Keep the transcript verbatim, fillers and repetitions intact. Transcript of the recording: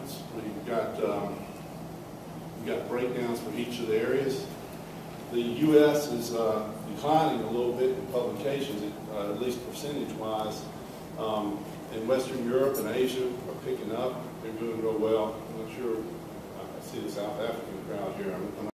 documents. We've got um, we've got breakdowns for each of the areas. The U S is uh, declining a little bit in publications, uh, at least percentage-wise. Um, in Western Europe and Asia are picking up. They're doing real well. I'm not sure. I see the South African crowd here. I'm, I'm